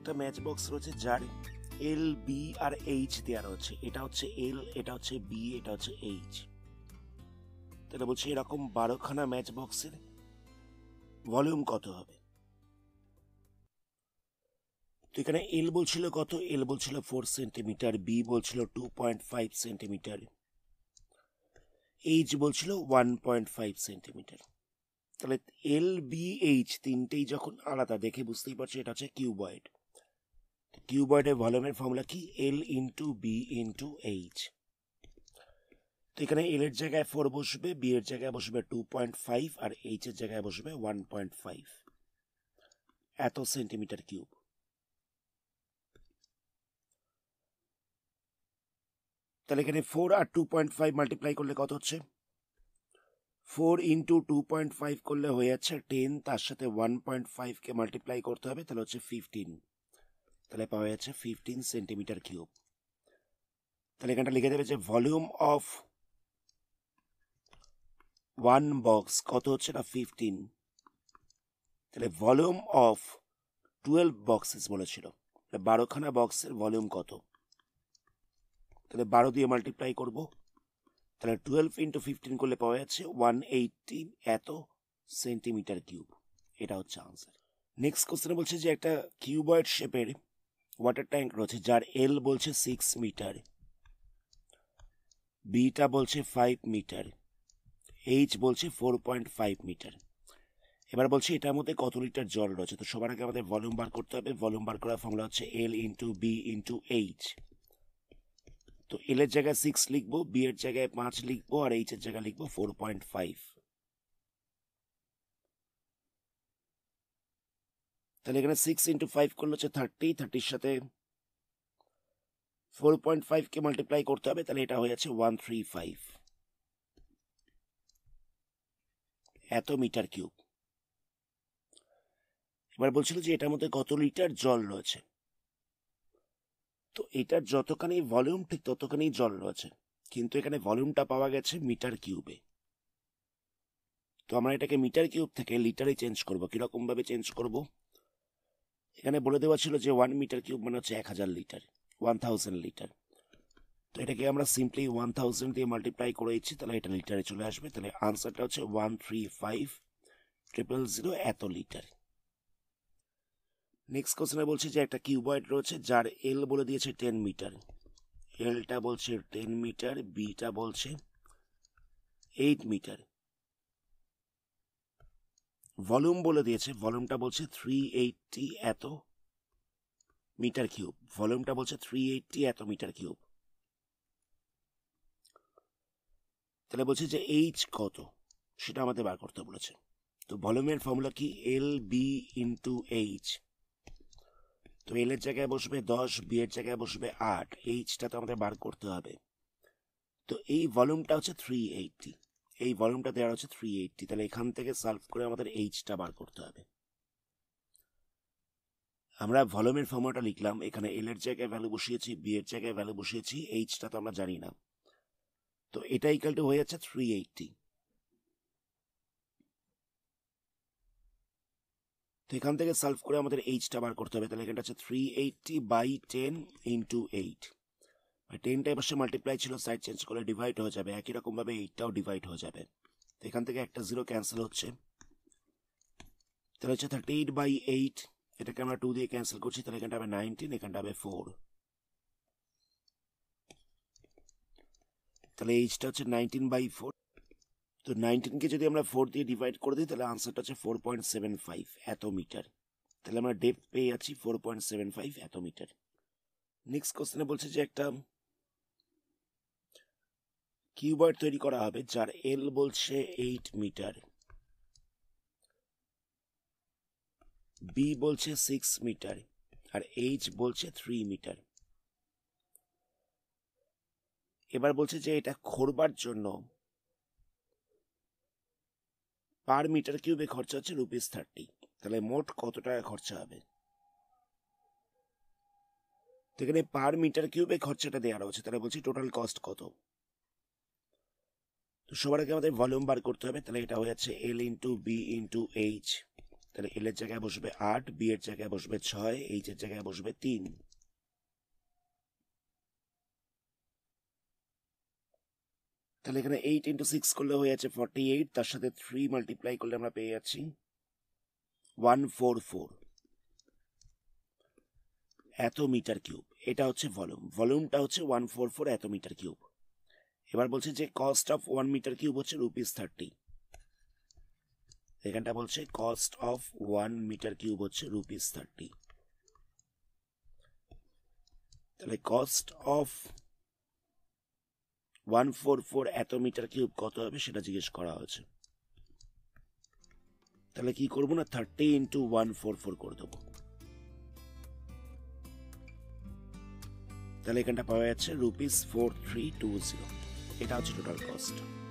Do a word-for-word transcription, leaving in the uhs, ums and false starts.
একটা match box রয়েছে যার এল বি আর এইচ দেওয়া রয়েছে। এটা হচ্ছে এল, এটা হচ্ছে বি, এটা হচ্ছে এইচ। তাহলে বলছে এরকম বারোখানা ম্যাচ বক্সের ভলিউম কত হবে। তো এখানে এল বলছিল কত, এল বলছিল ফোর সেন্টিমিটার, বি বলছিল two point five centimetre, H বলছিল ওয়ান পয়েন্ট ফাইভ সেন্টিমিটার। তাহলে এল বি এইচ তিনটেই যখন আলাদা, দেখে বুঝতেই পারছো এটা হচ্ছে কিউবয়েড। কিউবয়েডের ভলিউমের ফর্মুলা কি, L into B into H. তো এখানে এল এর জায়গায় ফোর বসবে, বি এর জায়গায় বসবে টু পয়েন্ট ফাইভ, আর এইচ এর জায়গায় বসবে ওয়ান পয়েন্ট ফাইভ, এত সেন্টিমিটার কিউব। তাহলে এখানে ফোর আর টু পয়েন্ট ফাইভ মাল্টিপ্লাই করলে কত হচ্ছে, four into two point five করলে হয়ে যাচ্ছে টেন, তার সাথে ওয়ান পয়েন্ট ফাইভ কে মাল্টিপ্লাই করতে হবে, তাহলে হচ্ছে ফিফটিন। তাহলে পাওয়া যাচ্ছে ফিফটিন সেন্টিমিটার কিউব। তাহলে এখানটা লিখে দেবে যে ভলিউম অফ ওয়ান বক্স কত হচ্ছে না ফিফটিন। তাহলে ভলিউম অফ টুয়েলভ বক্সেস বলেছিল, বারোখানা বক্সের ভলিউম কত, তাহলে বারো দিয়ে মাল্টিপ্লাই করব, তাহলে টুয়েলভ ইন্টু ফিফটিন করলে পাওয়া যাচ্ছে ওয়ান এইটটি এত সেন্টিমিটার কিউব। এটা হচ্ছে আনসার। নেক্সট কোশ্চেনে বলছে যে একটা কিউবয়েড শেপের ওয়াটার ট্যাঙ্ক রয়েছে যার এল বলছে সিক্স মিটার, বিটা বলছে ফাইভ মিটার, এইচ বলছে ফোর পয়েন্ট ফাইভ মিটার। এবার বলছে এটার মধ্যে কত লিটার জল রয়েছে। তো সবার আগে আমাদের ভলিউম বার করতে হবে। ভলিউম বার করার ফর্মুলা হচ্ছে L into B into H. তো এল এর জায়গায় সিক্স লিখবো, বি এর জায়গায় পাঁচ লিখবো, আর এইচ এর জায়গায় লিখবো ফোর পয়েন্ট ফাইভ। তাহলে এখানে সিক্স ইন্টু ফাইভ করলে হচ্ছে থার্টি, থার্টির সাথে ফোর পয়েন্ট ফাইভ কে মাল্টিপ্লাই করতে হবে, তাহলে এটা হয়ে যাচ্ছে ওয়ান থ্রি ফাইভ এত মিটার কিউব। এবার বলছিল যে এটার মধ্যে কত লিটার জল রয়েছে। তো এটার যতখানি ভলিউম ঠিক ততখানি জল রয়েছে, কিন্তু এখানে ভলিউমটা পাওয়া গেছে মিটার কিউবে। তো আমরা এটাকে মিটার কিউব থেকে লিটারে চেঞ্জ করবো। কিরকম ভাবে চেঞ্জ করব, এখানে বলে দেওয়া ছিল যে ওয়ান মিটার কিউব মানে হচ্ছে এক হাজার লিটার, ওয়ান থাউজেন্ড লিটার। তো এটাকে আমরা সিম্পলি ওয়ান থাউজেন্ড দিয়ে মাল্টিপ্লাই করে দিচ্ছি, তাহলে এটা লিটারে চলে আসবে। তাহলে আনসারটা হচ্ছে one three five triple zero এত লিটার। নেক্সট কোশ্চেনে বলছে যে একটা কিউবয়েড রয়েছে যার এল বলে দিয়েছে টেন মিটার, এলটা বলছে টেন মিটার, বিটা বলছে এইট মিটার, ভলিউম বলে দিয়েছে, ভলিউমটা বলছে থ্রি এইটটি এত মিটার কিউব, ভলিউমটা বলছে থ্রি এইটটি এত মিটার কিউব। তাহলে বলছে যে এইচ কত সেটা আমাদের বার করতে বলেছে। তো ভলিউমের ফর্মুলা কি, এল বি ইন্টু এইচ। তো এল এর জায়গায় বসবে দশ, বি এর জায়গায় বসবে আট, এইচটা তো আমাদের বার করতে হবে। তো এই ভলিউমটা হচ্ছে থ্রি এইটটি, এই ভলিউমটা দেওয়া হচ্ছে থ্রি এইটটি। তাহলে এখান থেকে সলভ করে আমাদের এইচটা বার করতে হবে। আমরা ভলিউমের ফর্মুলাটা লিখলাম, এখানে এল এর জায়গায় ভ্যালু বসিয়েছি, বি এর জায়গায় ভ্যালু বসিয়েছি, এইচটা তো আমরা জানি না। তো এটা ইকুয়াল টু হয়ে যাচ্ছে থ্রি এইটটি। তো এখান থেকে সলভ করে আমাদের এইচটা বার করতে হবে। তাহলে এখানটা হচ্ছে three eighty by ten into eight. টেনটা এবার মাল্টিপ্লাই ছিল, সাইড চেঞ্জ করলে ডিভাইড হয়ে যাবে, একই রকম ভাবে এইটটাও ডিভাইড হয়ে যাবে। তো এখান থেকে একটা জিরো ক্যান্সেল হচ্ছে, তাহলে হচ্ছে থার্টি এইট বাই এইট, এটাকে আমরা টু দিয়ে ক্যান্সেল করছি, তাহলে এখানটা হবে নাইনটিন, এখানটা হবে ফোর। তাহলে এইচটা হচ্ছে নাইনটিন বাই ফোর। তো নাইনটিনকে যদি আমরা ফোর দিয়ে ডিভাইড করে দিই, তাহলে আনসারটা হচ্ছে ফোর পয়েন্ট সেভেন ফাইভ এত মিটার। তাহলে আমরা ডেপথ পেয়ে যাচ্ছি ফোর পয়েন্ট সেভেন ফাইভ এত মিটার। নেক্সট কোশ্চেনে বলছে যে একটা কিউবয়েড তৈরি করা হবে যার এল বলছে এইট মিটার, বি বলছে সিক্স মিটার, আর এইচ বলছে থ্রি মিটার। এবার বলছে যে এটা খোরবার জন্য পার মিটার কিউবে খরচা হচ্ছে রুপিস থার্টি। তাহলে মোট কত টাকা খরচা হবে। তো এখানে পার মিটার কিউবে খরচাটা দেওয়া রয়েছে, তাহলে বলছি টোটাল কস্ট কত। তো সবার আগে আমাদের ভলিউম বার করতে হবে, তাহলে এটা হয়ে যাচ্ছে L into B into H. তাহলে এল এর জায়গায় বসবে আট, বি এর জায়গায় বসবে ছয়, এইচ এর জায়গায় বসবে তিন। তাহলে এখানে এইট ইন্টু সিক্স করলে হয়ে যাচ্ছে ফর্টি এইট, তার সাথে থ্রি মাল্টিপ্লাই করলে আমরা পেয়ে যাচ্ছি ওয়ান ফোর ফোর এত মিটার কিউব। এটা হচ্ছে ভলিউম, ভলিউমটা হচ্ছে ওয়ান ফোর ফোর এত মিটার কিউব। এবার বলছে যে cost of one metre cube হচ্ছে রুপিস থার্টি। এখানটা বলছে cost of one metre cube হচ্ছে রুপিস থার্টি। তাহলে cost of one four four এত মিটার কিউব কত হবে সেটা জিজ্ঞেস করা হয়েছে। তাহলে কি করবো না, thirty into one four four করে দেবো। তাহলে এখানটা পাওয়া যাচ্ছে rupees four three two zero. এটা হচ্ছে টোটাল কস্ট।